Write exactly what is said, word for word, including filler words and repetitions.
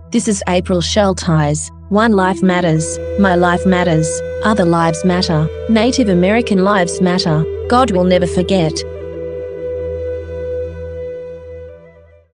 This is April Schulthies. One life matters. My life matters. Other lives matter. Native American lives matter. God will never forget.